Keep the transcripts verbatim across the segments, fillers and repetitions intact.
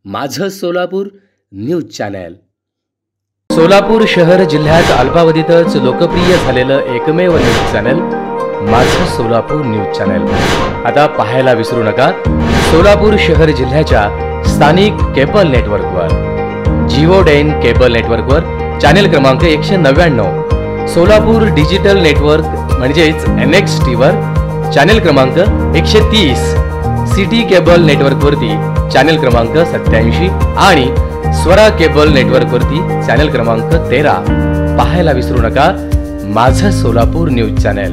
माझं Solapur news channel. Solapur शहर जिल्ह्यात अल्पावधीतच लोकप्रिय झालेलं एकमेव न्यूज चॅनल माझं सोलापूर न्यूज चॅनल आता पाहायला विसरू नका। सोलापूर शहर जिल्ह्याच्या स्थानिक केबल नेटवर्कवर जिओ डेन केबल नेटवर्कवर चॅनल क्रमांक एकशे नव्याण्णव, सोलापूर डिजिटल नेटवर्क म्हणजेच एन एक्स टी वर चॅनल क्रमांक एकशे तीस, सिटी केबल नेटवर्कवरती चॅनल क्रमांक सत्याऐंशी आणि स्वरा केबल नेटवर्कवरती चॅनल क्रमांक तेरा पाहायला विसरू नका। माझं सोलापूर न्यूज चॅनल।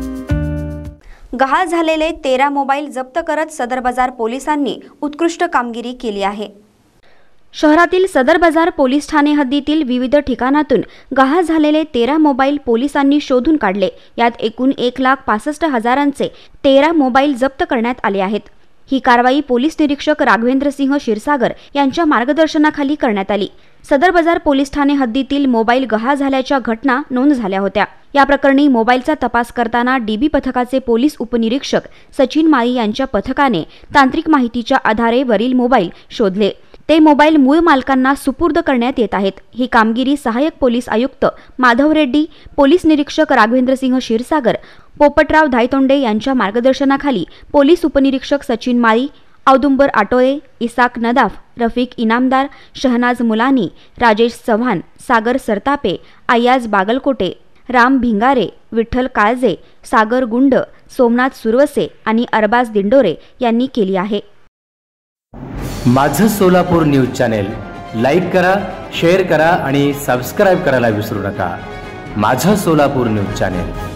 गहाळ झालेले तेरा मोबाईल जप्त करत सदर बाजार पोलिसांनी उत्कृष्ट कामगिरी केली आहे। शहरातील सदर बाजार पोलीस ठाणे हद्दीतील विविध ठिकाणातून गहाळ झालेले तेरा मोबाईल पोलिसांनी शोधून काढले। यात एकूण एक लाख पासष्ट हजारांचे तेरा मोबाईल जप्त करण्यात आले आहेत। ही कारवाई पोलीस निरीक्षक राघवेंद्र सिंह क्षीरसागर यांच्या मार्गदर्शनाखाली करण्यात आली। सदर बाजार पोलीस ठाणे हद्दीतील मोबाईल गहाळ झाल्याच्या घटना नोंद झाल्या होत्या। या प्रकरणी मोबाईलचा तपास करताना डीबी पथकाचे पोलीस उपनिरीक्षक सचिन माळी यांच्या पथकाने तांत्रिक माहितीच्या आधारे वरील मोबाईल शोधले। ते मोबाईल मूळ मालकांना सुपूर्द करण्यात येत आहेत। ही कामगिरी सहाय्यक पोलीस आयुक्त माधव रेड्डी, पोलीस निरीक्षक राघवेंद्र सिंह क्षीरसागर, पोपटराव धायतोंडे यांच्या मार्गदर्शनाखाली पोलीस उपनिरीक्षक सचिन माळी, औदुंबर आटोळे, इसाक नदाफ, रफिक इनामदार, शहनाज मुलानी, राजेश चव्हाण, सागर सरतापे, आयाज बागलकोटे, राम भिंगारे, विठ्ठल काळजे, सागर गुंड, सोमनाथ सुरवसे आणि अरबाज दिंडोरे यांनी केली आहे। माझं सोलापूर न्यूज चॅनल लाईक करा, शेअर करा आणि सबस्क्राइब करायला विसरू नका। माझं सोलापूर न्यूज चॅनल।